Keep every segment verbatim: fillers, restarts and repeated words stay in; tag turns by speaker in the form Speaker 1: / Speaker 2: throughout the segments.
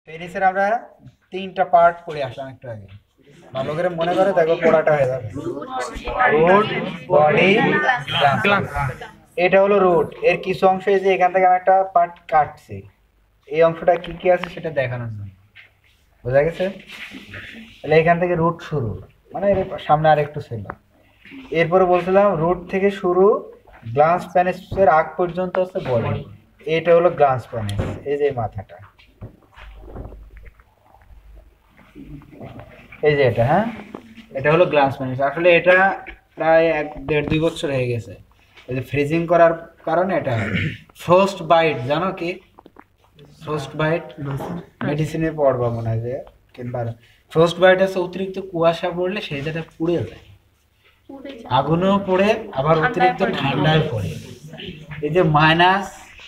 Speaker 1: পেনিসের আমরা তিনটা পার্ট পড়ে আসলাম একটু আগে, ভালো করে মনে করে দেখো পড়াটা হয়ে যাবে। Root, body, gland. এটা হলো রুট। এর কিছু অংশ এই যে এখান থেকে আমি একটা পার্ট কাটছি, এই অংশটা কি কি আছে সেটা দেখানোর জন্য। বোঝা গেছে? তাহলে এখান থেকে রুট শুরু, মানে এর সামনে আর একটু ছিল। এরপরে বলছিলাম রুট থেকে শুরু গ্লান্স প্যানিসের আগ পর্যন্ত হচ্ছে বডি। এটা হলো গ্লান্স প্যানিস, এই যে মাথাটা, এই যে এটা, হ্যাঁ এটা হলো গ্লান্স প্যানিস। আসলে এটা প্রায় এক দেড় দুই বছর হয়ে গেছে, এই যে ফ্রিজিং করার কারণে এটা ফ্রস্ট বাইট। জানো কি ফ্রস্ট বাইট? মেডিসিনে পড়বা মনে হয় যে, কিংবা ফ্রস্ট বাইট আছে অতিরিক্ত কুয়াশা পড়লে সেই জায়গাটা পুড়ে যায়, আগুনেও পড়ে আবার অতিরিক্ত ঠান্ডায় পড়ে। এই যে মাইনাস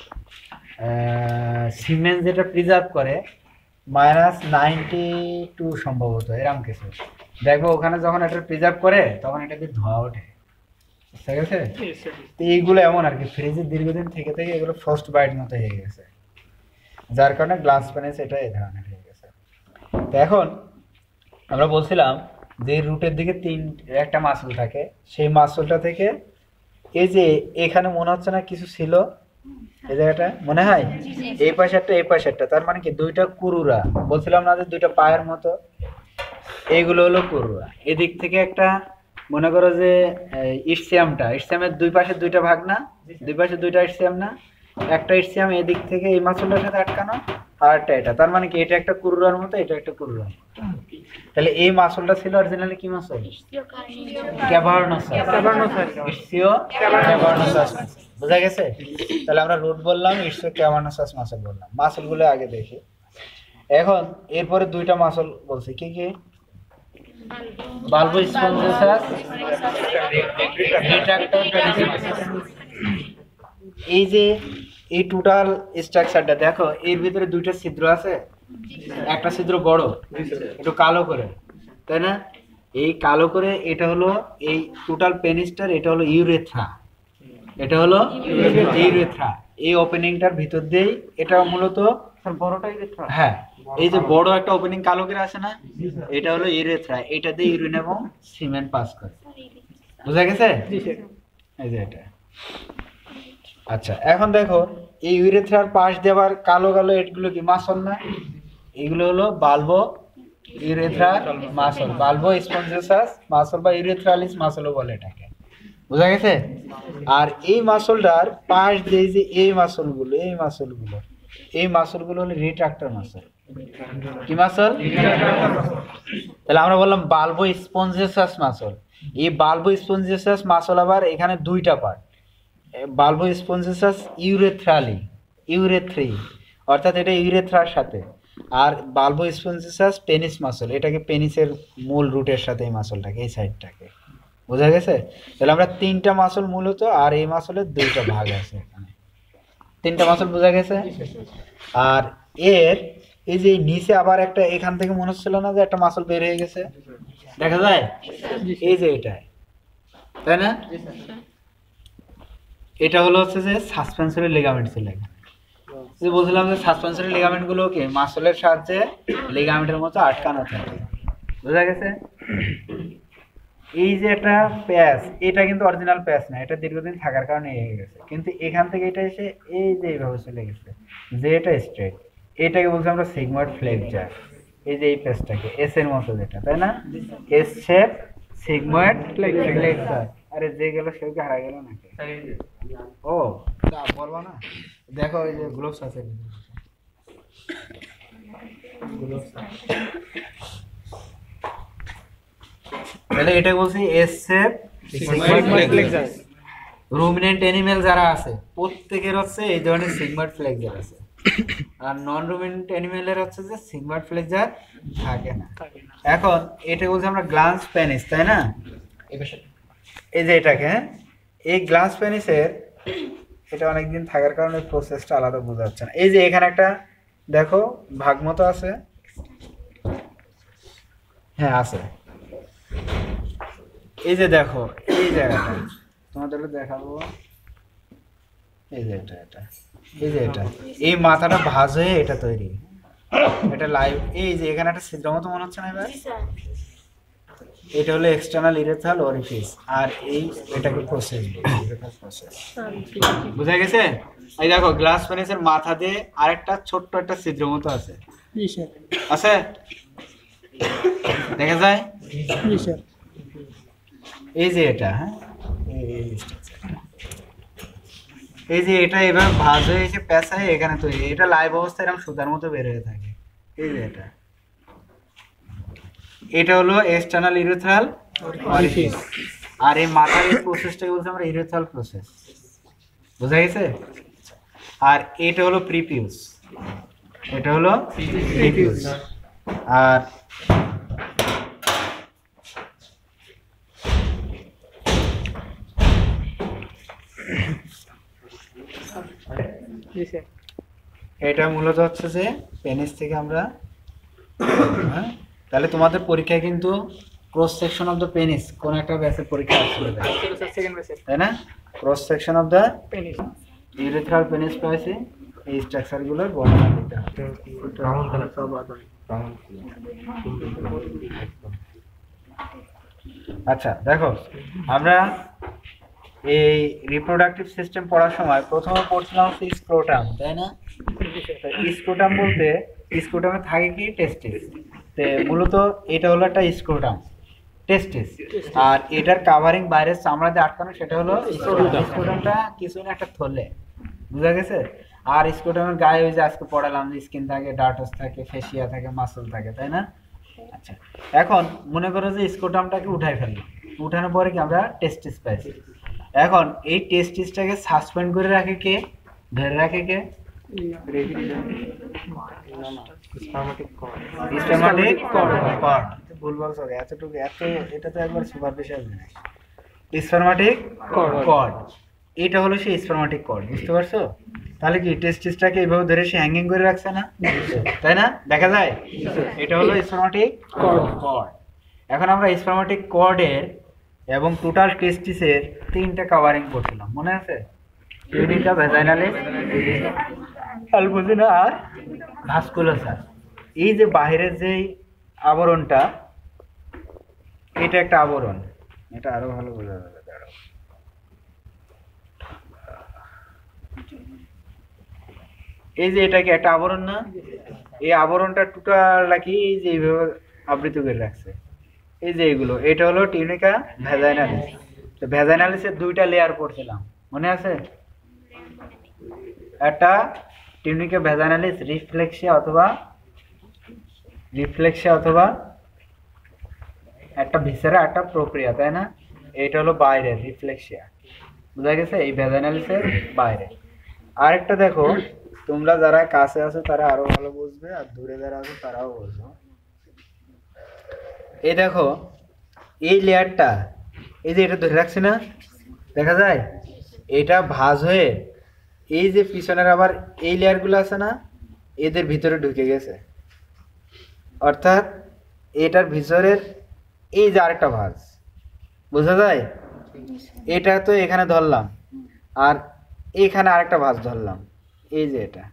Speaker 1: সিমেন্ট যেটা প্রিজার্ভ করে মাইনাস নাইনটি টু সম্ভবত, এরকম কিছু দেখবো। ওখানে যখন এটা প্রিজার্ভ করে তখন এটাকে ধোয়া ওঠে, ঠিক আছে? তো এইগুলো এমন আর কি, ফ্রিজে দীর্ঘদিন থেকে থেকে এগুলো ফ্রস্ট বাইট মতো হয়ে গেছে, যার কারণে গ্লাস প্যানিস এটা এই ধরনের হয়ে গেছে। তো এখন আমরা বলছিলাম যে রুটের দিকে তিন একটা মাসল থাকে, সেই মাসলটা থেকে এই যে এখানে মনে হচ্ছে না কিছু ছিল, এই জায়গাটা মনে হয় এই পাশেরটা এই পাশেরটা, তার মানে কি দুইটা কুরুরা বলছিলাম না যে দুইটা পায়ের মতো, এইগুলো হলো কুরুরা। এদিক থেকে একটা মনে করো যে ইসিয়ামটা, ইসিয়ামের দুই পাশে দুইটা ভাগ না, দুই পাশে দুইটা ইসিয়াম না, একটা ইসিয়াম এদিক থেকে এই মাসলটার সাথে আটকানো, আর একটা এটা, তার মানে কি এটা একটা কুরুরার মতো, এটা একটা কুরুরার মতো। তাহলে এই মাসলটা ছিল অরিজিনালি কি মাসল? ক্যাভার্নোসাস। ইসিও ক্যাভার্নোসাস। বুঝা গেছে? তাহলে আমরা রুট বললাম, ইসিও ক্যাভার্নোসাস মাসল বললাম। মাসলগুলো আগে দেখি। এখন এরপরে দুইটা মাসল বলছি, কি কি? বালবো স্পঞ্জোসাস, রিট্রাক্টর পেরিসিমাসাস। এই যে এই টোটাল স্ট্রাকচারটা দেখো, এর ভিতরে দুইটা ছিদ্র আছে, একটা ছিদ্র বড় একটু কালো করে, তাই না? এই কালো করে এটা হলো এই টোটাল পেনিসটার, এটা হলো ইউরেথ্রা, এটা হলো ইউরেথ্রা। এই ওপেনিংটার ভিতর দিয়েই এটা মূলত বড়টা ইউরেথ্রা, হ্যাঁ এই যে বড় একটা ওপেনিং কালো করে আছে না, এটা হলো ইউরেথ্রা, এটা দিয়ে ইউরিন এবং সিমেন্ট পাস করে। বুঝা গেছে? এই যে এটা। আচ্ছা এখন দেখো এই ইউরেথ্রার পাশ দেওয়ার কালো কালো এগুলো কি মাসল না? এগুলো হলো bulbourethral muscle, bulbospongiosus muscle বা ইউরেথ্রালিস মাসলও বলে এটাকে। বুঝা গেছে? আর এই মাসলটার পাশ দিয়ে যে এই মাসলগুলো, এই মাসলগুলো এই মাসলগুলো হলো রিট্রাক্টর মাসল। কি মাসল? তাহলে আমরা বললাম বালবো স্পঞ্জোসাস মাসল। এই বালবো স্পঞ্জোসাস মাসল আবার এখানে দুইটা পার্ট, বালবো স্পঞ্জোসাস ইউরেথ্রালি, ইউরেথ্রি অর্থাৎ এটা ইউরেথ্রার সাথে, আর বালবো স্পঞ্জোসাস পেনিস মাসল, এটাকে পেনিসের মূল রুটের সাথে এই মাসলটাকে, এই সাইডটাকে। বোঝা গেছে? তাহলে আমরা তিনটা মাসল মূলত, আর এই মাসলের দুইটা ভাগ আছে এখানে, তিনটা মাসল। বোঝা গেছে? আর এর এই যে নিচে আবার একটা, এখান থেকে মনে হচ্ছিল না যে একটা মাসল বের হয়ে গেছে, দেখা যায় এই যে এটা, তাই না? এটা হলো হচ্ছে যে সাসপেন্সরি লিগামেন্ট ছিল এখানে, যে বলছিলাম যে সাসপেন্সরি লিগামেন্ট গুলো কি মাসলের সাহায্যে লিগামেন্টের মতো আটকানো থাকে। বোঝা গেছে? এই যে একটা প্যাচ, এটা কিন্তু অরিজিনাল প্যাচ না, এটা দীর্ঘদিন থাকার কারণে হয়ে গেছে, কিন্তু এখান থেকে এটা এসে এই যে এইভাবে চলে গেছে, যে এটা স্ট্রেট, এটাকে বলছি আমরা সিগময়েড ফ্লেক্সার। এই যে এই প্যাচটাকে এস এর মতো যেটা, তাই না? S shape sigmoid flexure. আরে যে গেল সেও কি হারা গেল নাকি? ও তা বলবো না, দেখো এই যে গ্লোভস আছে, তাহলে এটা বলছি S shape sigmoid flexure. Ruminant animal যারা আছে প্রত্যেকের হচ্ছে এই ধরনের সিগময়েড ফ্লেক্সার আছে, আর নন রুমিনেন্ট অ্যানিমেলের হচ্ছে যে সিগময়েড ফ্লেক্সার থাকে না। এখন এটা বলছি আমরা গ্লান্স পেনিস, তাই না? এই যে এটাকে, এই গ্লান্স পেনিসের এটা অনেকদিন থাকার কারণে প্রসেসটা আলাদা বোঝা যাচ্ছে না। এই যে এখানে একটা দেখো ভাগ মতো আছে, হ্যাঁ আছে, এই যে দেখো এই জায়গাটা তোমাদের দেখাবো, এই যে এটা, এটা এই যে এটা, এই মাথাটা ভাঁজ হয়ে এটা তৈরি, এটা লাইভ, এই যে এখানে একটা ছিদ্র মতো মনে হচ্ছে না এবার, এটা হলো এক্সটার্নাল ইউরেথ্রাল অরিফিস, আর এই এটাকে প্রসেস প্রসেস। বুঝা গেছে? এই দেখো গ্লাস পেনিসের মাথা দিয়ে আরেকটা ছোট্ট একটা ছিদ্র মতো আছে, আছে দেখা যায়? এই যে এটা, হ্যাঁ এই যে এটা এবার ভাঁজ হয়ে এসে পেঁচায় এখানে তৈরি, এটা লাইভ অবস্থায় এরকম সুতার মতো বের হয়ে থাকে। এই যে এটা এটা হলো এক্সটার্নাল ইউরেথ্রাল অরিফিস, আর এই মাথার এই প্রসেসটাকে বলতে আমরা ইউরেথ্রাল প্রসেস। বুঝা গেছে? আর এটা হলো প্রিপিউস, এটা হলো প্রিপিউস। আর এটা মূলত হচ্ছে যে পেনিস থেকে আমরা, হ্যাঁ তাহলে তোমাদের পরীক্ষায় কিন্তু cross section of the penis কোন একটা ব্যাচের পরীক্ষা আসবে, তাই না? Cross section of the penis, urethral penis পাইছে, এই স্ট্রাকচারগুলোর বর্ণনা দিতে হবে। আচ্ছা দেখো, আমরা এই রিপ্রোডাক্টিভ সিস্টেম পড়ার সময় প্রথমে পড়ছিলাম হচ্ছে স্ক্রোটাম, তাই না? স্ক্রোটাম বলতে স্ক্রোটামে থাকে কি টেস্টিস, তো মূলত এটা হলো একটা স্ক্রোটাম টেস্টিস, আর এটার কাভারিং বাইরের চামড়া দিয়ে আটকানো সেটা হলো স্ক্রোটামটা কিছু না একটা থলে। বুঝা গেছে? আর স্ক্রোটামের গায়ে ওই যে আজকে পড়ালাম যে স্কিন থাকে, ডার্টাস থাকে, ফেসিয়া থাকে, মাসল থাকে, তাই না? আচ্ছা এখন মনে করো যে স্ক্রোটামটাকে উঠাই ফেললাম, উঠানোর পরে কি আমরা টেস্টিস পাইছি। এখন এই টেস্টিসটাকে সাসপেন্ড করে রাখে কে, ধরে রাখে কে? স্পারমাটিক কর্ড। ভুল বলছো, এতটুকু এত, এটা তো একবার সুপারফিশিয়াল জিনিস। স্পারমাটিক কর্ড, এটা হলো সেই স্পারমাটিক কর্ড, বুঝতে পারছো? তাহলে কি টেস্টিসটাকে এইভাবে ধরে সে হ্যাঙ্গিং করে রাখছে না, তাই না? দেখা যায় এটা হলো স্পারমাটিক কর্ড। এখন আমরা স্পারমাটিক কর্ডের এবং টোটাল টেস্টিসের তিনটা কাভারিং করছিলাম, মনে আছে? টিউনিকা, ভ্যাজাইনালিস, আলবুজিনা আর ভাস্কুলাসাস। এই যে বাহিরের যে আবরণটা, এটা একটা আবরণ, এটা আরো ভালো বোঝা যাবে। দাঁড়াও, এই যে এটা কি একটা আবরণ না? এই আবরণটা টোটালটাকে এই যে এইভাবে আবৃত করে রাখছে, এই যে এগুলো, এটা হলো টিউনিকা ভ্যাজাইনালিস। তো ভ্যাজাইনালিসের দুইটা লেয়ার পড়ছিলাম, মনে আছে? একটা টিউনিকা ভ্যাজাইনালিস রিফ্লেক্সিয়া অথবা রিফ্লেক্সিয়া অথবা একটা ভিসেরা, একটা প্রক্রিয়া, তাই না? এটা হলো বাইরের রিফ্লেক্সিয়া, বুঝা গেছে? এই ভ্যাজাইনালিসের বাইরে। আরেকটা দেখো, তোমরা যারা কাছে আছো তারা আরো ভালো বুঝবে, আর দূরে যারা আছো তারাও বুঝবে। এই দেখো এই লেয়ারটা, এই যে এটা ধরে রাখছি না, দেখা যায়? এটা ভাঁজ হয়ে এই যে পিছনের আবার এই লেয়ারগুলো আছে না, এদের ভিতরে ঢুকে গেছে, অর্থাৎ এটার ভিতরের এই যে আরেকটা ভাঁজ, বোঝা যায়? এটা তো এখানে ধরলাম, আর এখানে আরেকটা ভাঁজ ধরলাম, এই যে এটা,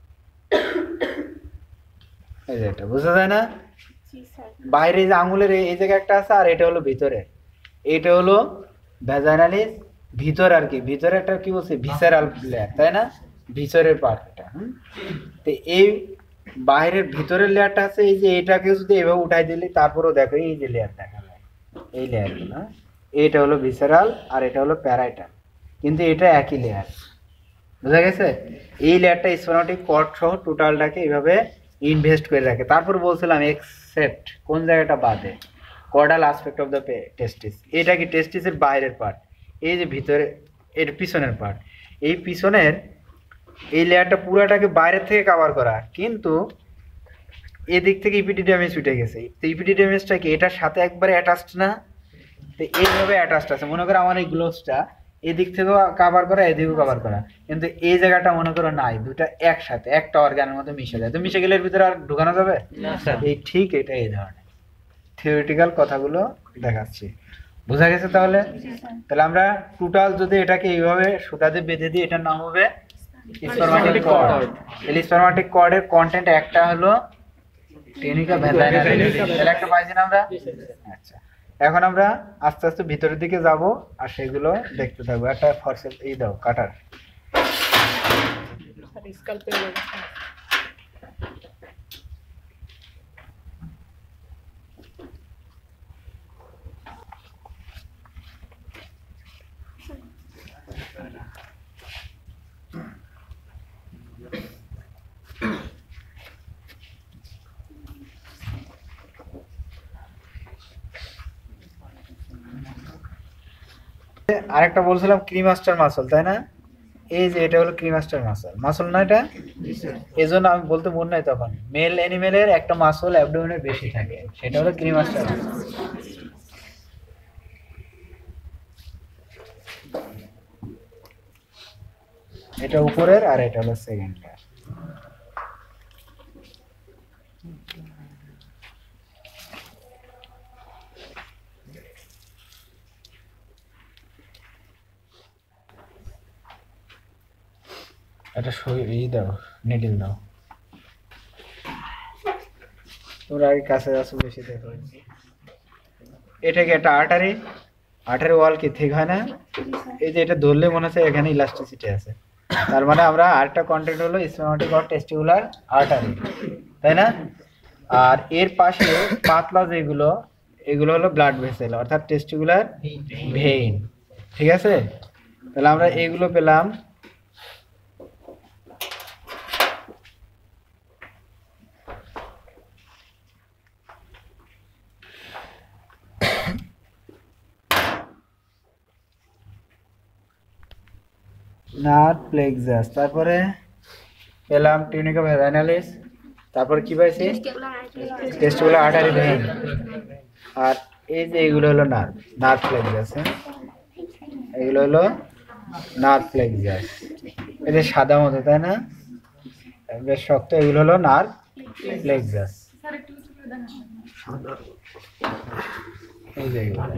Speaker 1: এই যে এটা, বোঝা যায় না? বাইরে যে আঙুলের এই জায়গায় একটা আছে, আর এটা হলো ভিতরে, এটা হলো ভ্যাজাইনালিস ভিতর, আর কি ভিতরে একটা কি বলছে ভিসেরাল লেয়ার, তাই না? ভিতরের পার্ট এটা। হুম, তো এই বাইরের ভিতরের লেয়ারটা আছে, এই যে এটাকে যদি এভাবে উঠাই দিলে তারপরেও দেখো এই যে লেয়ার দেখা যায়, এই লেয়ারগুলো, এটা হলো ভিসেরাল আর এটা হলো প্যারাইটাল, কিন্তু এটা একই লেয়ার। বুঝা গেছে? এই লেয়ারটা স্পারমাটিক কর্ড সহ টোটালটাকে এইভাবে ইনভেস্ট করে রাখে। তারপর বলছিলাম এক্সেপ্ট কোন জায়গাটা বাদে, cordal aspect of the testis. এটা কি টেস্টিসের বাইরের পার্ট, এই যে ভিতরে এর পিছনের পার্ট, এই পিছনের এই লেয়ারটা পুরাটাকে বাইরের থেকে কভার করা, কিন্তু এদিক থেকে ইপিডিডিয়ামিস উঠে গেছে। তো ইপিডিডিয়ামিসটা কি এটার সাথে একবারে অ্যাটাচড না, তো এইভাবে অ্যাটাচড আছে। মনে করো আমার এই গ্লোভসটা এদিক থেকেও কভার করা, এদিকেও কভার করা, কিন্তু এই জায়গাটা মনে করো নাই, দুটা একসাথে একটা অর্গানের মধ্যে মিশে যায়। তো মিশে গেলে এর ভিতরে আর ঢুকানো যাবে না। এই ঠিক এটা এই ধরনের থিওরিটিক্যাল কথাগুলো দেখাচ্ছি, বোঝা গেছে? তাহলে তাহলে আমরা টোটাল যদি এটাকে এইভাবে সুতা দিয়ে বেঁধে দিই, এটার নাম হবে স্পারমাটিক কর্ড। এই স্পারমাটিক কর্ডের কন্টেন্ট একটা হলো টিউনিকা ভ্যাজাইনালিস, তাহলে একটা পাইছি না আমরা। আচ্ছা, এখন আমরা আস্তে আস্তে ভিতরের দিকে যাব আর সেগুলো দেখতে থাকবো। একটা ফরসেল এই দাও কাটার। আরেকটা বলছিলাম ক্রিমাস্টার মাসল, তাই না? এই যে এটা হলো ক্রিমাস্টার মাসল, মাসল না এটা? এই জন্য আমি বলতে মন নাই তখন, মেল অ্যানিমেলের একটা মাসল অ্যাবডোমেনের বেশি থাকে, সেটা হলো ক্রিমাস্টার মাসল। এটা উপরের আর এটা হলো সেকেন্ড লেয়ার। এটা সই দাও, নিডল দাও। তোমরা আগে কাছে যাচ্ছ বেশি দেখো। এটাকে একটা আর্টারি, আর্টারি ওয়াল কি ঠিক হয় না? এই যে এটা ধরলে মনে হচ্ছে এখানে ইলাস্টিসিটি আছে, তার মানে আমরা আরেকটা কন্টেন্ট হলো স্পারমাটিক অর টেস্টিকুলার আর্টারি, তাই না? আর এর পাশে পাতলা যেগুলো, এগুলো হলো ব্লাড ভেসেল অর্থাৎ টেস্টিকুলার ভেইন, ঠিক আছে? তাহলে আমরা এগুলো পেলাম। নার্ভ প্লেক্সাস, তারপরে পেলাম টিউনিকা ভ্যাজাইনালিস, তারপর কি পাইছি? Testicular artery vein. আর এই যে এগুলো হলো নার্ভ, নার্ভ প্লেক্সাস। হ্যাঁ, এগুলো হলো নার্ভ প্লেক্সাস। এই যে সাদা মতো, তাই না? বেশ শক্ত, এগুলো হলো নার্ভ প্লেক্সাস। এই যে এগুলো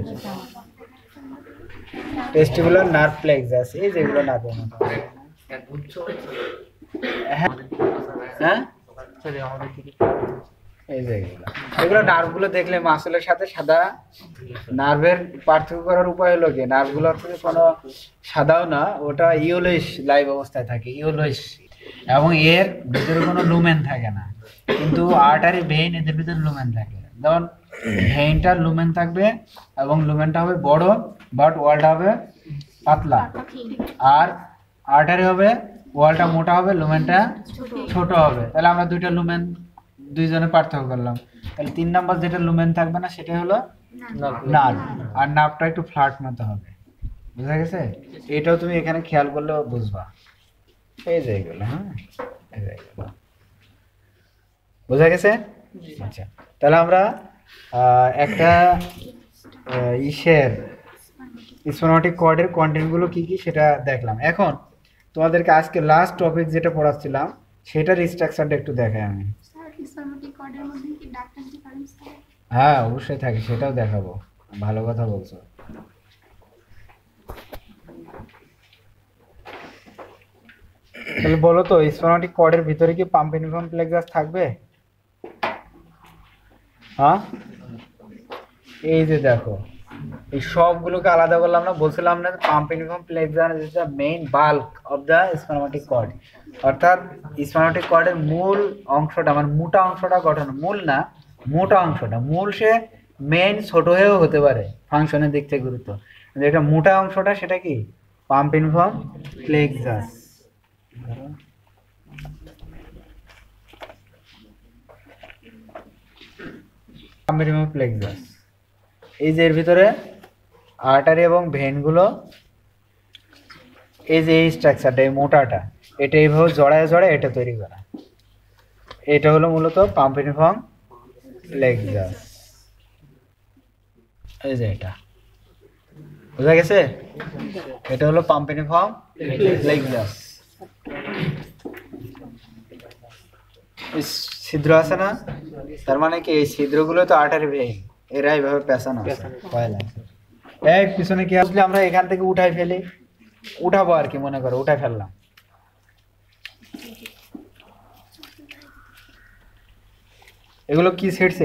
Speaker 1: টেস্টিকুলার নার্ভ প্লেক্সাস, এই যেগুলো নার্ভের মতো। হ্যাঁ, এই যে এগুলো, এগুলো নার্ভগুলো দেখলে মাসলের সাথে সাদা নার্ভের পার্থক্য করার উপায় হলো কি, নার্ভগুলো হচ্ছে কোনো সাদাও না, ওটা ইয়েলোইশ লাইভ অবস্থায় থাকে, ইয়েলোইশ, এবং এর ভিতরে কোনো লুমেন থাকে না। কিন্তু আর্টারি ভেইন এদের ভিতরে লুমেন থাকে। যেমন ভেইনটার লুমেন থাকবে এবং লুমেনটা হবে বড়, বাট ওয়ালটা হবে পাতলা। আর আর্টারি হবে ওয়ালটা মোটা হবে, লুমেনটা ছোট হবে। তাহলে আমরা দুইটা লুমেন দুইজনে পার্থক্য করলাম। তাহলে তিন নাম্বার যেটা লুমেন থাকবে না সেটা হলো নার্ভ, আর নার্ভটা একটু ফ্ল্যাট মতো হবে। বুঝা গেছে? এটাও তুমি এখানে খেয়াল করলে বুঝবা। এই যে এগুলো, হ্যাঁ, এই যে এগুলো বুঝা গেছে? আচ্ছা, তাহলে আমরা একটা ইসের স্পারমাটিক কর্ডের কন্টেন্টগুলো কি কি সেটা দেখলাম। এখন তোমাদেরকে আজকে লাস্ট টপিক যেটা পড়াচ্ছিলাম সেটার স্ট্রাকচারটা একটু দেখাই আমি। হ্যাঁ, অবশ্যই থাকে, সেটাও দেখাবো। ভালো কথা বলছো। তাহলে বলো তো, স্পারমাটিক কর্ডের ভিতরে কি পাম্পিনিফর্ম প্লেক্সাস থাকবে? হ্যাঁ, এই যে দেখো, এই সবগুলোকে আলাদা করলাম না, বলছিলাম না pampiniform plexus is the main bulk of the spermatic cord, অর্থাৎ স্পারমাটিক কর্ডের মূল অংশটা, মানে মোটা অংশটা গঠন, মূল না মোটা অংশটা, মূল সে মেইন ছোট হয়েও হতে পারে ফাংশনের দিক থেকে গুরুত্ব, কিন্তু এটা মোটা অংশটা সেটা কি পাম্পিনিফর্ম প্লেক্সাস। পাম্পিনিফর্ম প্লেক্সাস, এই যে এর ভিতরে আর্টারি এবং ভেইনগুলো, এই যে এই স্ট্রাকচারটা, এই মোটাটা, এটা এইভাবে জড়ায় জড়ায় এটা তৈরি করা, এটা হলো মূলত পাম্পিনিফর্ম প্লেক্সাস। এই যে এটা বুঝা গেছে? এটা হলো পাম্পিনিফর্ম প্লেক্সাস। ছিদ্র আছে না, তার মানে কি এই ছিদ্রগুলো তো আর্টারি ভেইন, এরা এইভাবে পেঁচানো আছে পয়লা। এই পিছনে কি আসলে আমরা এখান থেকে উঠাই ফেলি, উঠাবো আর কি, মনে করো উঠাই ফেললাম, এগুলো কি সেটছে?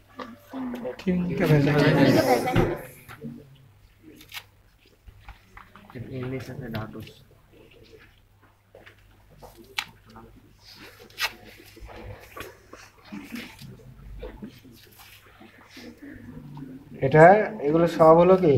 Speaker 1: এটা এগুলো সব হলো কি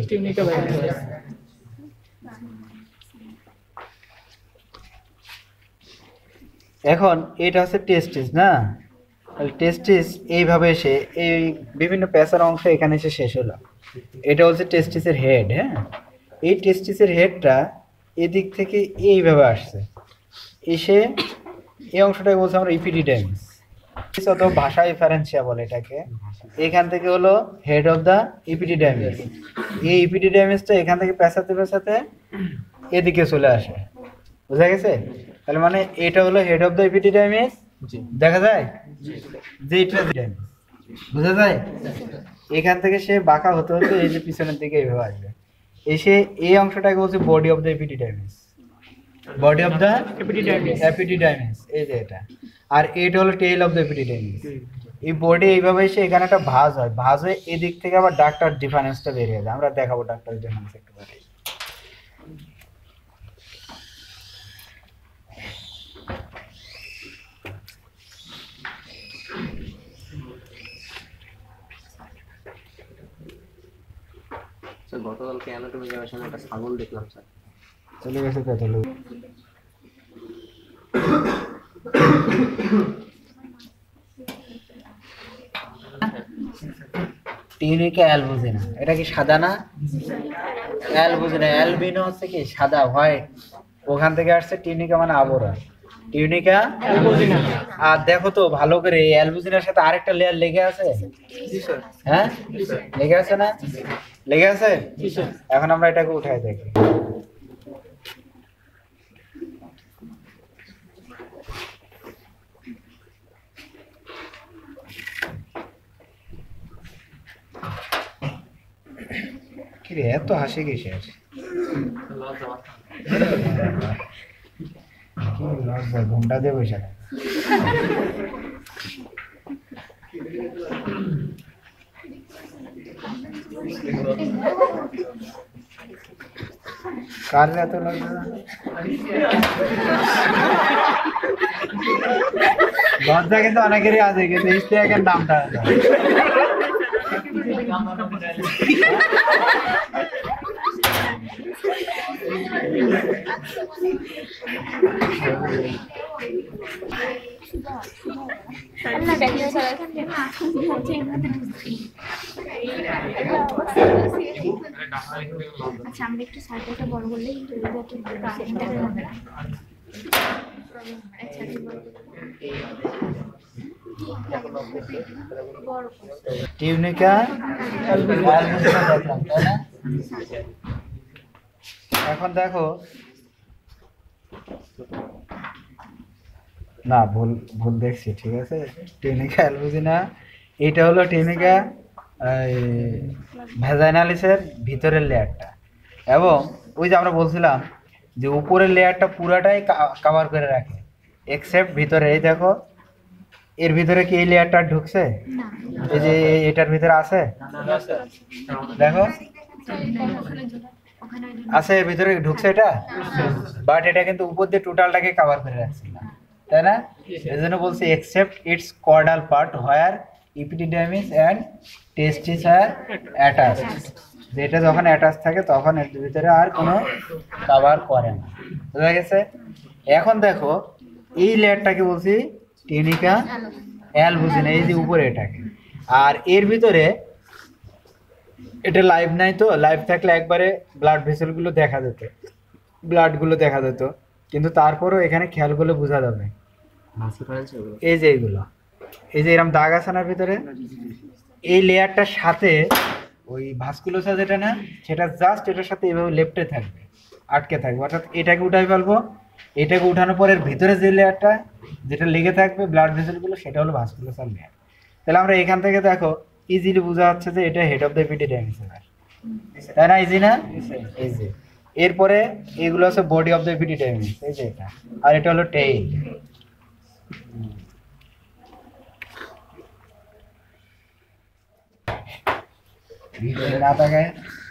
Speaker 1: এখন এটা হচ্ছে টেস্টিস না, টেস্টিস এইভাবে এসে এই বিভিন্ন প্যাঁচার অংশ এখানে এসে শেষ হলো। এটা হচ্ছে টেস্টিসের হেড। হ্যাঁ, এই টেস্টিসের হেডটা এদিক থেকে এইভাবে আসছে, এসে এই অংশটাকে বলছে আমরা ইপিডিডাইমিস অথবা ভাষা ইফারেন্সিয়া বলে এটাকে। এখান থেকে হলো হেড অফ দ্য ইপিডিডাইমিস। এই ইপিডিডাইমিসটা এখান থেকে পেঁচাতে পেঁচাতে এদিকে চলে আসে, বুঝা গেছে? তাহলে মানে এটা হলো হেড অফ দ্য ইপিডিডাইমিস, দেখা যায় যে এটা বুঝা যায়। এখান থেকে সে বাঁকা হতে হতে এই যে পিছনের দিকে এইভাবে আসবে, এসে এই অংশটাকে বলছে body of the epididymis, body of the epididymis, epididymis এই যে এটা। আর এটা হলো টেইল অফ দ্য এপিডিডাইমিস। এই বডি এইভাবে এসে এখানে একটা ভাঁজ হয়, ভাঁজ হয়ে এদিক থেকে আবার ডাক্তার ডিফারেন্সটা বেরিয়ে যায়। আমরা দেখাবো ডাক্তার ডিফারেন্স একটু পরে।
Speaker 2: গতকালকে অ্যানাটমি যাওয়ার সময় একটা ছাগল দেখলাম স্যার।
Speaker 1: চলে গেছে কত লোক। টিউনিকা অ্যালবুজিনা, এটা কি সাদা না? অ্যালবুজিনা, অ্যালবিনো হচ্ছে কি সাদা হোয়াইট, ওখান থেকে আসছে টিউনিকা মানে আবরণ, টিউনিকা অ্যালবুজিনা। আর দেখো তো ভালো করে এই অ্যালবুজিনার সাথে আরেকটা লেয়ার লেগে আছে। হ্যাঁ লেগে আছে না? লেগে আছে। এখন আমরা এটাকে উঠাই দেখি। কিরে এত হাসি কিসের? কি লজ্জা, ঘুমটা দিয়ে বসে থাকে। কার এত লজ্জা? লজ্জা কিন্তু অনেকেরই আছে, কিন্তু ইস্তেকের নামটা
Speaker 3: আচ্ছা আমরা একটু সাইকেলটা বড় করলে
Speaker 1: টিউনিকা অ্যালবুজিনা দেখলাম, তাই না? এখন দেখো না, ভুল ভুল দেখছি, ঠিক আছে। টিউনিকা অ্যালবুজিনা এটা হলো টিউনিকা ভ্যাজাইনালিসের ভিতরের লেয়ারটা, এবং ওই যে আমরা বলছিলাম যে উপরের লেয়ারটা পুরাটাই কভার করে রাখে এক্সেপ্ট ভিতরে। এই দেখো এর ভিতরে কি এই লেয়ারটা ঢুকছে? এই যে এটার ভিতরে আছে, দেখো আছে, এর ভিতরে ঢুকছে এটা, বাট এটা কিন্তু উপর দিয়ে টোটালটাকে কভার করে রাখছে না, তাই না? এই জন্য বলছি except its cordal part where epididymis and testis are attached. যেটা যখন অ্যাটাচ থাকে তখন এর ভিতরে আর কোনো কভার করে না, বুঝা গেছে? এখন দেখো এই লেয়ারটাকে বলছি টিউনিকা অ্যালবুজিনা, এই যে উপরে এটাকে। আর এর ভিতরে এটা লাইভ নাই, তো লাইভ থাকলে একবারে ব্লাড ভেসেলগুলো দেখা যেত, ব্লাডগুলো দেখা যেত, কিন্তু তারপরেও এখানে খেয়ালগুলো বোঝা যাবে। এই যে এইগুলো, এই যে এরকম দাগ আছে না ভিতরে, এই লেয়ারটার সাথে ওই ভাস্কুলোসা যেটা না, সেটা জাস্ট এটার সাথে এভাবে লেফটে থাকবে, আটকে থাকবে। অর্থাৎ এটাকে উঠাই ফেলবো, এটাকে উঠানোর পর এর ভিতরে যে লেয়ারটা যেটা লেগে থাকবে ব্লাড ভেসেলগুলো, সেটা হলো ভাস্কুলোসার লেয়ার। তাহলে আমরা এখান থেকে দেখো ইজিলি বোঝা যাচ্ছে যে এটা হেড অফ দ্য এপিডিডাইমিস, তাই না? ইজি না? ইজি। এরপরে এগুলো হচ্ছে বডি অফ দ্য এপিডিডার্মিস, এই যে এটা, আর এটা হলো টেইল। না থাকে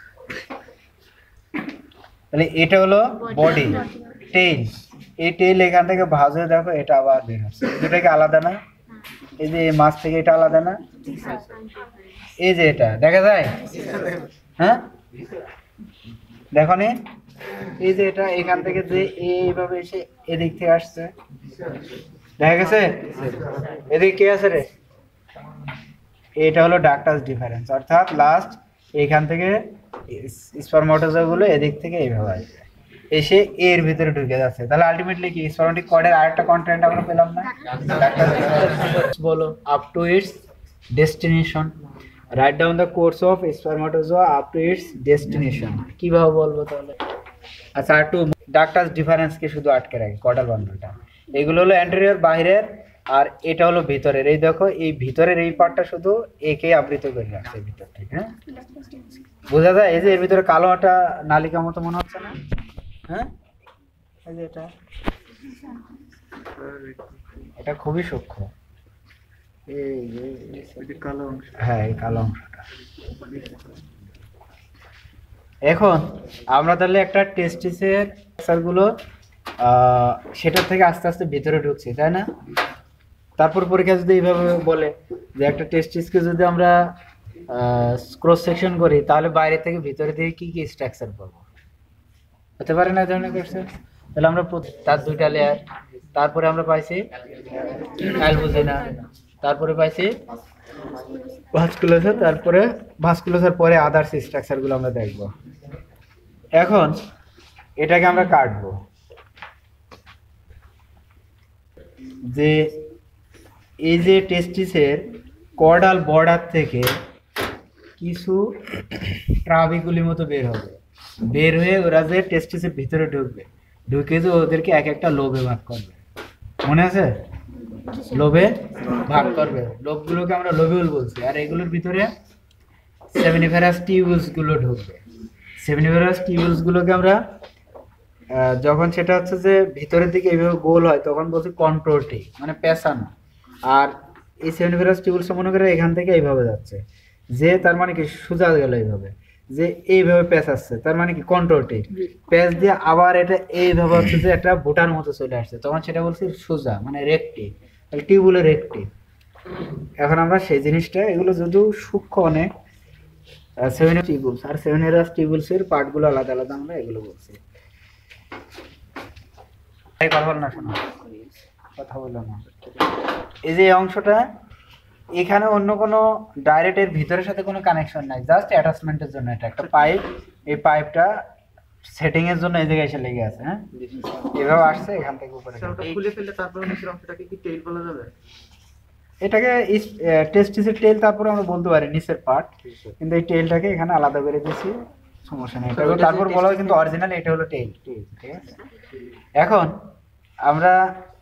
Speaker 1: তাহলে এটা হলো বডি, টেইল। এই টেইল এখান থেকে ভাঁজ হয়ে দেখো এটা আবার বের হচ্ছে, এটা কি আলাদা না? এই যে এই মাছ থেকে এটা আলাদা না? এই যে এটা দেখা যায়, হ্যাঁ দেখো নি, এই যে এটা এখান থেকে যে এইভাবে এসে এদিক থেকে আসছে, দেখা গেছে? এদিকে কে আছে রে? এটা হলো ডাক্টাস ডিফারেন্স, অর্থাৎ লাস্ট এখান থেকে স্পারমাটোজোয়া গুলো এদিক থেকে এইভাবে আসবে, এসে এর ভিতরে ঢুকে যাচ্ছে। তাহলে আলটিমেটলি কি স্পারমেটিক কর্ডের আরেকটা কন্টেন্ট আমরা পেলাম না? ডাক্তাস ডিফারেন্স বলো up to its destination, right down the course of spermatozoa up to its destination. কিভাবে বলবো তাহলে? আচ্ছা, আর টু ডাক্টাস ডিফারেন্সকে শুধু আটকে রাখি কর্ডাল বান্ডলটা। এগুলো হলো অ্যান্টেরিয়র বাহিরের, আর এটা হলো ভিতরের। এই দেখো এই ভিতরের এই পার্টটা শুধু একে আবৃত করে রাখছে ভিতর থেকে, হ্যাঁ বোঝা যায়? এই যে এর ভিতরে কালো একটা নালিকা মতো মনে হচ্ছে না? হ্যাঁ এই যে এটা, এটা খুবই সূক্ষ্ম, এই যে কালো অংশ, হ্যাঁ এই কালো অংশটা। এখন আমরা তাহলে একটা টেস্টিসের গুলো সেটার থেকে আস্তে আস্তে ভিতরে ঢুকছি, তাই না? তারপর পরীক্ষা যদি এইভাবে বলে যে একটা টেস্টিসকে যদি আমরা ক্রস সেকশন করি তাহলে বাইরে থেকে ভিতরে থেকে কি কি স্ট্রাকচার পাবো, হতে পারে না এই ধরনের কোশ্চেন? তাহলে আমরা তার দুইটা লেয়ার, তারপরে আমরা পাইছি অ্যালবুজিনা, তারপরে পাইছি ভাস্কুলাসার, তারপরে ভাস্কুলাসার পরে আদার্স স্ট্রাকচারগুলো আমরা দেখব। এখন এটাকে আমরা কাটবো, যে এই যে টেস্টিসের কর্ডাল বর্ডার থেকে কিছু ট্রাবিগুলির মতো বের হবে, বের হয়ে ওরা যে টেস্টিসের ভিতরে ঢুকবে, ঢুকে যে ওদেরকে এক একটা লোবে ভাগ করবে, মনে আছে? লোবে ভাগ করবে, লোবগুলোকে আমরা লোবিউল বলছি। আর এগুলোর ভিতরে সেমিনিফেরাস টিউবুলস গুলো ঢুকবে। সেমিনিফেরাস টিউবুলস গুলোকে আমরা যখন সেটা হচ্ছে যে ভিতরের দিকে এইভাবে গোল হয় তখন বলছি কন্ট্রোলটি, মানে পেঁচানো। আর এই সেমিনিফেরাস টিউবুলস মনে করে এখান থেকে এইভাবে যাচ্ছে, যে তার মানে কি সোজা গেল এইভাবে, যে এইভাবে পেঁচাচ্ছে, তার মানে কি কন্ট্রোলটি পেঁচ দিয়ে আবার এটা এইভাবে হচ্ছে যে একটা বুটার মতো চলে আসছে, তখন সেটা বলছি সোজা, মানে রেক্টি, টিউবুলের রেক্টি। এখন আমরা সেই জিনিসটা, এগুলো যদিও সূক্ষ্ম অনেক, সেমিনিফেরাস টিউবুলস আর সেমিনিফেরাস টিউবুলসের পার্টগুলো আলাদা আলাদা, আমরা এগুলো বলছি। কথা বল না, শোনো, কথা বলো না। এই যে অংশটা, এখানে অন্য কোনো ডাইরেক্ট এর ভিতরের সাথে কোনো কানেকশন নাই, জাস্ট অ্যাটাচমেন্টের জন্য এটা একটা পাইপ। এই পাইপটা সেটিং এর জন্য এই জায়গায় এসে লেগে আছে, হ্যাঁ এভাবে আসছে এখান থেকে উপরে।
Speaker 2: ওটা খুলে ফেললে তারপরে নিচের অংশটাকে কি টেইল বলা যাবে?
Speaker 1: এটাকে টেস্টিসের টেইল তারপরে আমরা বলতে পারি নিচের পার্ট, কিন্তু এই টেইলটাকে এখানে আলাদা করে দিয়েছি, সমস্যা নেই। এটা তারপর বলা হয় কিন্তু অরিজিনাল এটা হলো টেইল, ঠিক আছে? এখন আমরা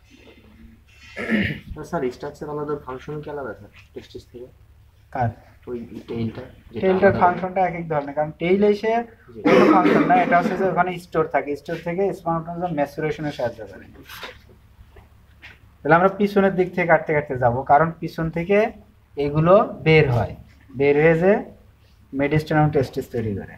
Speaker 2: স্যার স্ট্রাকচার আলাদা, ফাংশন কি আলাদা স্যার টেস্টিস থেকে?
Speaker 1: কার
Speaker 2: ওই টেইলটা,
Speaker 1: টেইলটার ফাংশনটা এক এক ধরনের, কারণ টেইল এসে কোনো ফাংশন না, এটা হচ্ছে যে ওখানে স্টোর থাকে, স্টোর থেকে স্পারমাটোজোয়া ম্যাচুরেশনে সাহায্য করে। তাহলে আমরা পিছনের দিক থেকে কাটতে কাটতে যাব, কারণ পিছন থেকে এগুলো বের হয়, বের হয়ে যে মেডিস্টেনাম টেস্টিস তৈরি করে।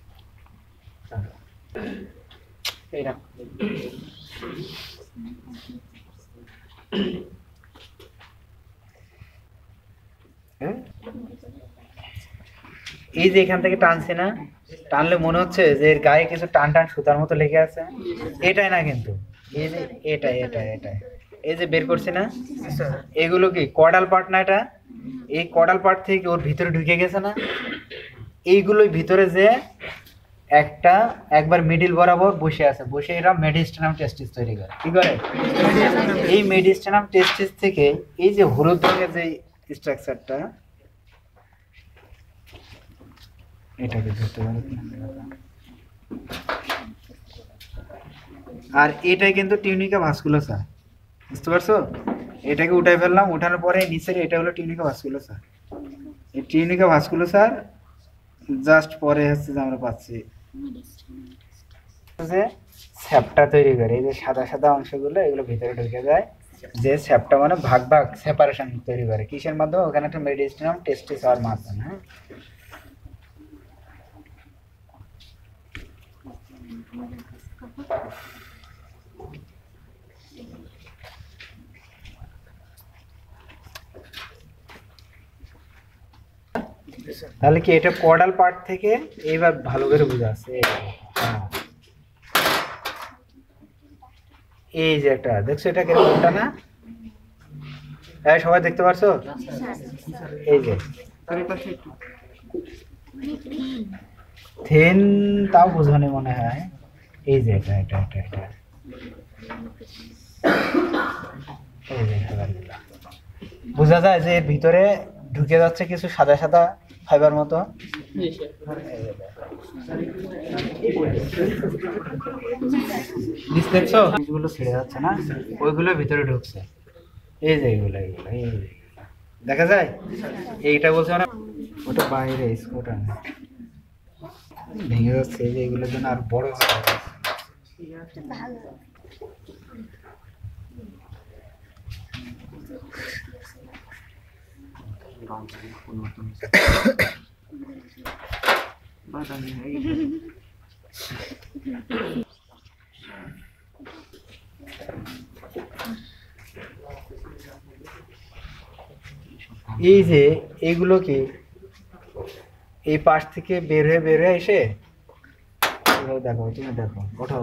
Speaker 1: এই যে এখান থেকে টানছে না, টানলে মনে হচ্ছে যে এর গায়ে কিছু টান টান সুতার মতো লেগে আছে, এটাই না কিন্তু, এই যে এটাই এটাই এটাই এই যে বের করছে না, এগুলো কি কর্ডাল পার্ট না? এটা এই কর্ডাল পার্ট থেকে ওর ভিতরে ঢুকে গেছে না, এইগুলোই ভিতরে যে একটা একবার মিডিল বরাবর বসে আছে, বসে এরা মেডিস্টেনাম টেস্টিস তৈরি করে। কি করে? এই মেডিস্টেনাম টেস্টিস থেকে এই যে হলুদ রঙের যে স্ট্রাকচারটা, এটাকে ধরতে পারে, আর এটাই কিন্তু টিউনিকা ভাস্কুলাসা, বুঝতে পারছো? এটাকে উঠাই ফেললাম, উঠানোর পরে নিচের এটা হলো টিউনিকা ভাস্কুলাসা। এই টিউনিকা ভাস্কুলাসার জাস্ট পরে হচ্ছে যে আমরা পাচ্ছি যে স্যাপটা তৈরি করে, এই যে সাদা সাদা অংশগুলো এগুলো ভিতরে ঢুকে যায়, যে স্যাপটা মানে ভাগ ভাগ সেপারেশন তৈরি করে কিসের মাধ্যমে, ওখানে একটা মেডিস্টাম টেস্টিস হওয়ার মাধ্যমে। হ্যাঁ, তাহলে কি এটা কর্ডাল পার্ট থেকে এইবার ভালো করে বোঝা যাচ্ছে। হ্যাঁ, এই যে একটা দেখছো, এটা কেমনটা না, হ্যাঁ সবাই দেখতে পারছো, এই যে থিন, তাও বুঝানি মনে হয়, এই যে এটা এটা এটা এটা এই যে খাবারগুলা বোঝা যায় যে এর ভিতরে ঢুকে যাচ্ছে কিছু সাদা সাদা ফাইবার মতো। দেখছো গুলো ছেড়ে যাচ্ছে না, ওইগুলো ভিতরে ঢুকছে, এই যে এইগুলো এইগুলো এই যে দেখা যায়, এইটা বলছে না, ওটা বাইরে স্কোটা ভেঙে যাচ্ছে, এই যে এগুলোর জন্য আর বড় হবে। এই যে এইগুলো কি এই পাশ থেকে বের হয়ে বের হয়ে এসে, দেখো তুমি দেখো ওঠো,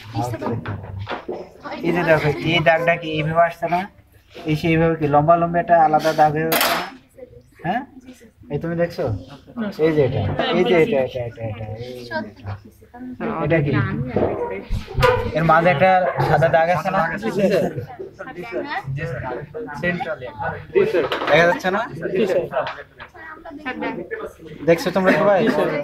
Speaker 1: এই যে দেখো এই দাগটা কি এইভাবে আসছে না, এই সেইভাবে কি লম্বা লম্বা একটা আলাদা দাগ হয়ে যাচ্ছে না। হ্যাঁ, এই তুমি দেখছো, এই যে এটা এই যে এটা এটা এটা এটা এটা কি এর মাঝে একটা সাদা দাগ আছে না, দেখা যাচ্ছে না, দেখছো তোমরা সবাই,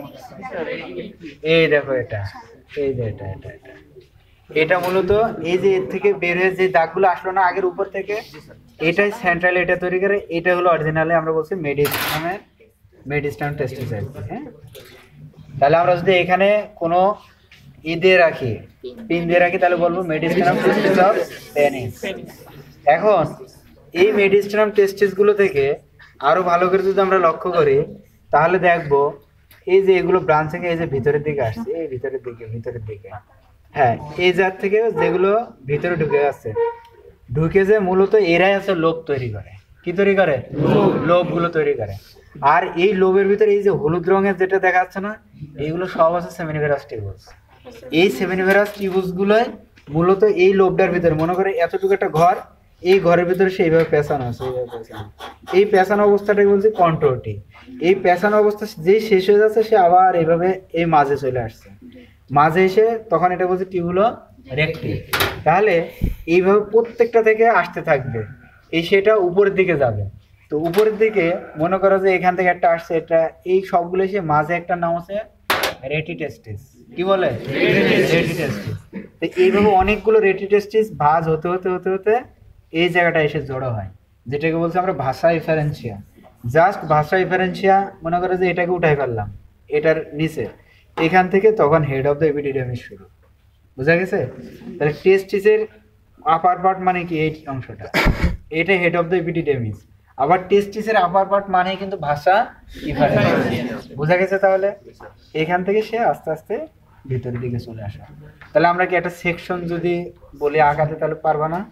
Speaker 1: এই দেখো এটা এই যে এটা এটা এটা এটা মূলত এই যে এর থেকে বের হয়ে যে দাগগুলো আসলো না আগের উপর থেকে, এটাই সেন্ট্রাল, এটা তৈরি করে, এটা হলো অরিজিনালি আমরা বলছি মেডিস্টামের মেডিস্টাম টেস্টিস। হ্যাঁ, তাহলে আমরা যদি এখানে কোনো ই দিয়ে রাখি, পিন দিয়ে রাখি, তাহলে বলবো মেডিস্টাম টেস্টিস অফ পেনিস। এখন এই মেডিস্টাম টেস্টিস গুলো থেকে আরো ভালো করে যদি আমরা লক্ষ্য করি, তাহলে দেখবো এই যে এগুলো ব্রাঞ্চিং এই যে ভিতরের দিকে আসছে, এই ভিতরের দিকে ভিতরের দিকে হ্যাঁ, এই জাত থেকে যেগুলো ভিতরে ঢুকে যাচ্ছে, ঢুকে যে মূলত এরাই আছে লোভ তৈরি করে, কি তৈরি করে, লোভ গুলো তৈরি করে। আর এই লোভের ভিতরে এই যে হলুদ রঙের যেটা দেখা যাচ্ছে না, এইগুলো সব আছে সেমিনিভেরাস টিউবুলস। এই সেমিনিভেরাস টিউবুলস গুলোই মূলত এই লোভটার ভিতরে, মনে করে এতটুকু একটা ঘর, এই ঘরের ভিতরে সেইভাবে পেঁচানো আছে, এইভাবে পেঁচানো, এই পেঁচানো অবস্থাটাকে বলছি কন্ট্রোলটি। এই পেঁচানো অবস্থা যেই শেষ হয়ে যাচ্ছে, সে আবার এইভাবে এই মাঝে চলে আসছে, মাঝে এসে তখন এটা বলছে টিউবুলো রেক্টি। তাহলে এইভাবে প্রত্যেকটা থেকে আসতে থাকবে, এই সেটা উপরের দিকে যাবে। তো উপরের দিকে মনে করো যে এখান থেকে একটা আসছে, এটা এই সবগুলো এসে মাঝে একটা নাম আছে রেটিটেস্টিস, কি বলে রেটিটেস্টিস। তো এইভাবে অনেকগুলো রেটিটেস্টিস ভাঁজ হতে হতে হতে হতে এই জায়গাটা এসে জড়ো হয়, যেটাকে বলছি আমরা ভাষা ইফারেন্সিয়া। জাস্ট ভাষা ইফারেন্সিয়া মনে করো যে এটাকে উঠাই ফেললাম এটার নিচে, এখান থেকে তখন হেড অফ দ্য এপিডিডার্মিস শুরু, বুঝা গেছে? তাহলে টেস্টিসের আপার পার্ট মানে কি এই অংশটা, এটা হেড অফ দ্য এপিডিডার্মিস। আবার টেস্টিসের আপার পার্ট মানে কিন্তু ভাষা ইফারেন্সিয়া, বুঝা গেছে? তাহলে এখান থেকে সে আস্তে আস্তে ভিতরের দিকে চলে আসে। তাহলে আমরা কি একটা সেকশন যদি বলি আঁকাতে, তাহলে পারবা না?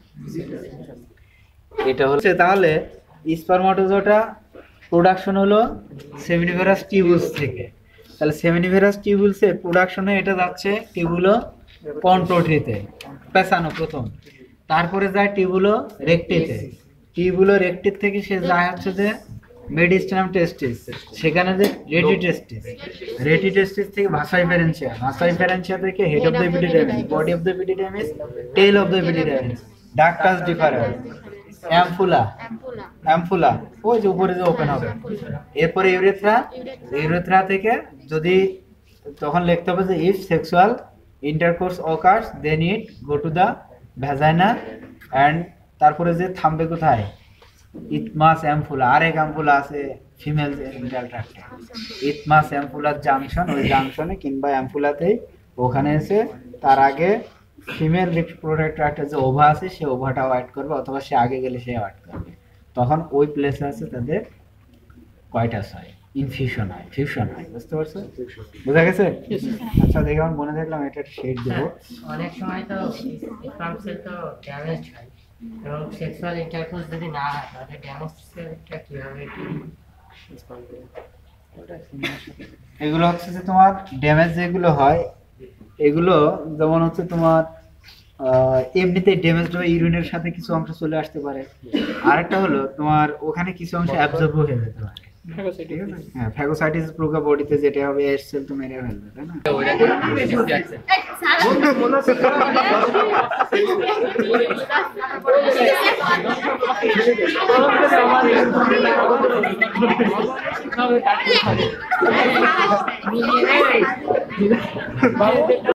Speaker 1: এটা হচ্ছে তাহলে স্পারমাটোজোটা প্রোডাকশন হলো সেমিনিভেরাস টিউবুলস থেকে। তাহলে সেমিনিভেরাস টিউবুলসের প্রোডাকশনে এটা যাচ্ছে টিউবুলো কন্ট্রোটিতে, পেছানো প্রথম, তারপরে যায় টিউবুলো রেক্টিতে, টিউবুলো রেক্টির থেকে সে যায় হচ্ছে যে মেডিস্টাম টেস্টিস, সেখানে যে রেটি টেস্টিস, রেটি টেস্টিস থেকে ভাষা ইফারেন্সিয়া, ভাষা ইফারেন্সিয়া থেকে head of the epididymis, body of the epididymis, tail of the epididymis, ductus deferens, ampulla, ampulla ওই যে উপরে যে ওপেন হবে, এরপরে ইউরেথ্রা, ইউরেথ্রা থেকে যদি তখন লিখতে হবে যে if sexual intercourse occurs then it go to the vagina, and তারপরে যে থামবে কোথায়, ইথমাস অ্যাম্পুলা, আরেক অ্যাম্পুলা আছে ফিমেল জেনিটাল ট্র্যাক্টে, ইথমাস অ্যাম্পুলার জাংশন, ওই জাংশনে কিংবা অ্যাম্পুলাতেই ওখানে এসে তার আগে ফিমেল রিপ্রোডাক্টিভ ট্র্যাক্টের যে ওভা আছে সে ওভাটাও অ্যাড করবে, অথবা সে আগে গেলে সে অ্যাড করবে। তখন ওই প্লেসে আছে তাদের কয়টাস হয়, ইনফিউশন হয়, ফিউশন হয়। বুঝতে পারছো? বোঝা গেছে? আচ্ছা দেখে আমার মনে থাকলাম এটা শেড দেবো।
Speaker 4: অনেক সময় তো স্পার্ম সেল তো ড্যামেজ হয় এবং সেক্সুয়াল ইন্টারকোর্স যদি না হয় তাহলে ড্যামেজ সেলটা কিভাবে
Speaker 1: এগুলো হচ্ছে যে তোমার ড্যামেজ যেগুলো হয় এগুলো যেমন হচ্ছে তোমার আহ, এমনিতে ড্যামেজ হয়ে ইউরিনের সাথে কিছু অংশ চলে আসতে পারে। আরেকটা হলো তোমার ওখানে কিছু অংশ অ্যাবজর্ব হয়ে যেতে পারে। ঠিক আছে? হ্যাঁ, ফ্যাগোসাইটিস পুরো বডিতে যেটা হবে এস সেল তো মেরে ফেলবে, তাই না?
Speaker 3: স্যার